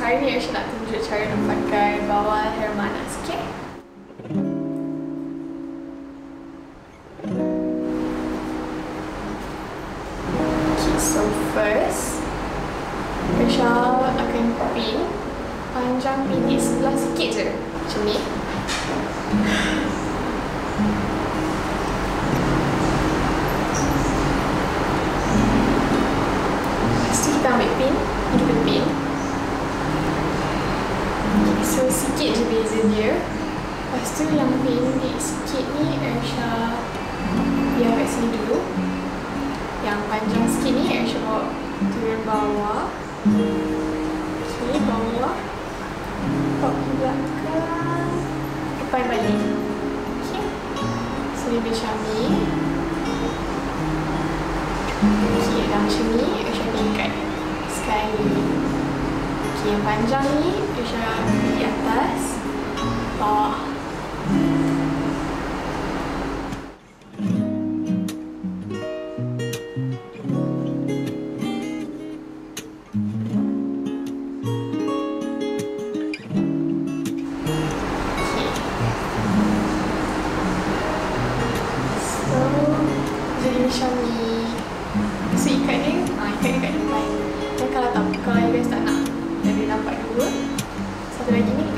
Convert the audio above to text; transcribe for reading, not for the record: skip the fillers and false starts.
hari ni Aisyah nak tunjuk cara nak pakai bawal hair manas, okay? Okay, so first Aisyah akan pin panjang pin sebelah sikit je, macam ni. Lepas tu kita ambil pin, kita pin. Okay, so sikit je beza dia. Lepas tu yang pendek sikit ni Aisyah biar kat sini dulu. Yang panjang sikit ni Aisyah bawa turun bawah. Okay, bawah. Bawa ke belakang. Depan balik. Okay. So dia macam ni. Okay, dah macam ni Aisyah tingkat sekali. Okay, yang panjang ni Aisyah di atas, bawah. Jadi macam ni. So ikat dia, ikat dia kat depan. Dan kalau you guys tak nak jadi nampak dua, satu lagi ni